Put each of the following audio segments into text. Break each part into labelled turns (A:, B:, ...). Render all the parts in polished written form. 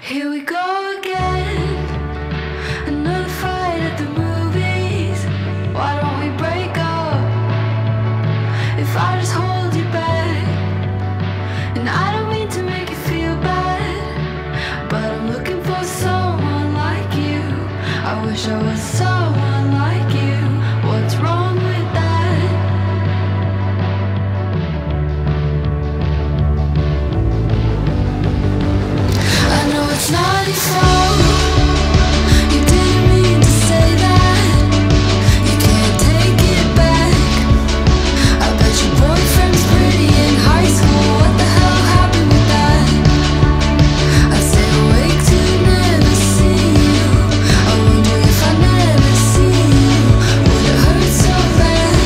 A: Here we go again, another fight at the movies. Why don't we break up? If I just hold you back, and I don't mean to make you feel bad, but I'm looking for someone like you. I wish I was someone like you. What's wrong with that? I know it's not your fault. You didn't mean to say that. You can't take it back. I bet your boyfriend's pretty in high school. What the hell happened with that? I stay awake to never see you. I wonder if I never see you, would it hurt so bad?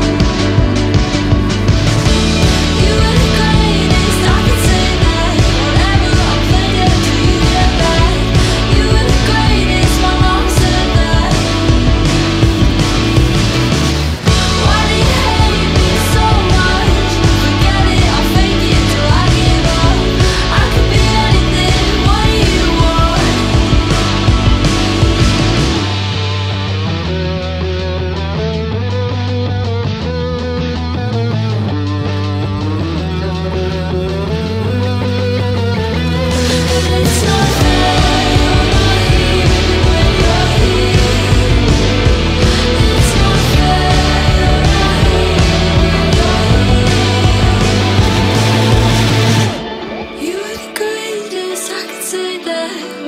A: You were the greatest, I can say that. Whatever, I'll play it till you get back. You were the greatest, my mom said that. Why do you hate me so much? Forget it, I'll fake it till I give up. I could be anything, what do you want? It's not fair, you're not here when you're here. It's not fair, you're not here when you're here. You were the greatest, I could say that.